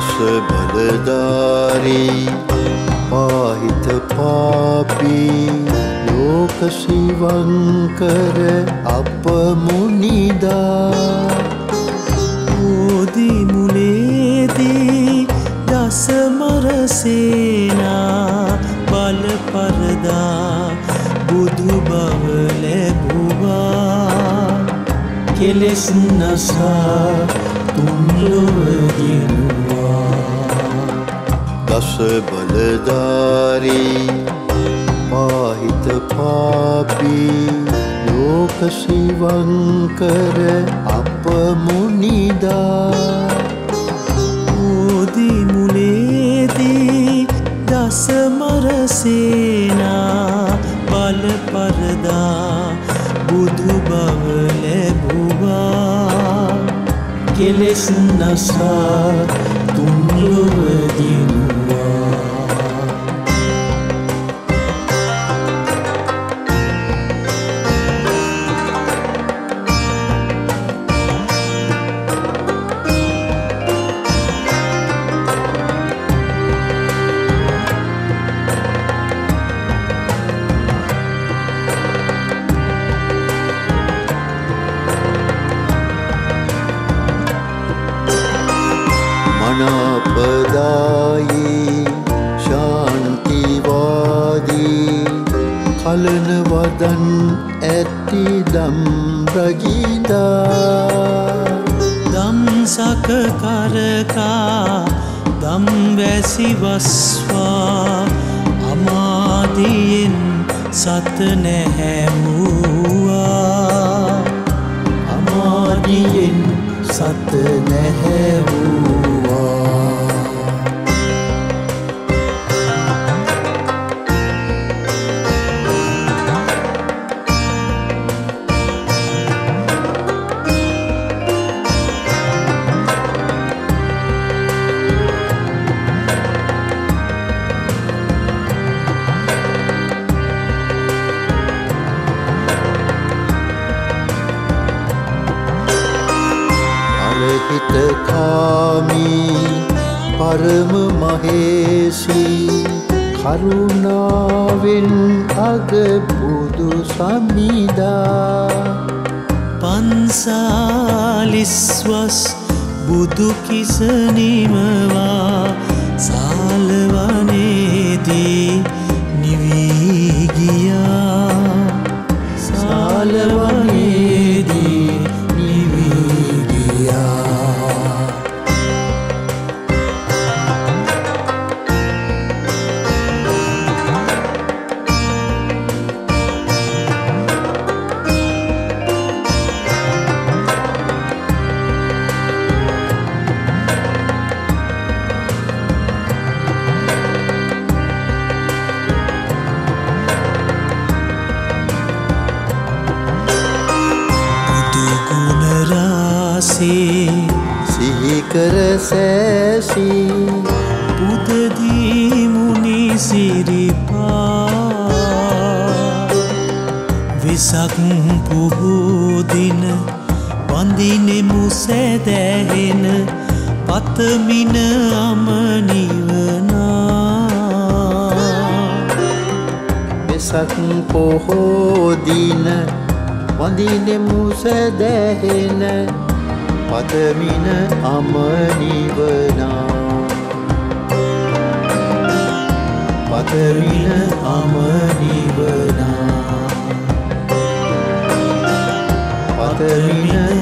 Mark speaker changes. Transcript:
Speaker 1: දස බලධාරී පාහිත පාපී ලෝක ශිවංකර අප මුනිදා
Speaker 2: බෝධි මුලේදී දසමර සේනා බල පරදා බුදු බව ලැබුවා කෙලෙස් නසා තුන්ලොව දිනුවා
Speaker 1: දස බලධාරී පාහිත පාපී ලෝක ශිවංකර අප මුනිදා
Speaker 2: බෝධි මුලේදී දසමර සේනා බල පරදා බුදු බව ලැබුවා කෙලෙස් නසා තුන්ලොව දිනුවා
Speaker 1: මනාපදායී ශාන්තිවාදී කලන වදන් ඇති දම් රජිදා
Speaker 2: දම්සක කරකා දම් වැසි වස්වා අමාදියෙන් සත නැහැවුවා
Speaker 1: අමාදියෙන් සත නැහැවුවා හිතකාමී පරම මහේසී කරුණාවෙන් අග බුදු සමිදා
Speaker 2: පන්සාලිස්වස් බුදු කිස නිමවා සාලවනේදී නිවී ගියා සාලවනේදී නිවී ගියා
Speaker 1: සිහිකර සෑසී
Speaker 2: පුදදී මුනි සිරිපා වෙසක් පොහෝ දින වඳිනෙමු සැදැහෙන පතමින අමනිවනා
Speaker 1: වෙසක් පොහෝ දින වඳිනෙමු සැදැහෙන පතමින අමනිවනා පතමින අමනිවනා පතමින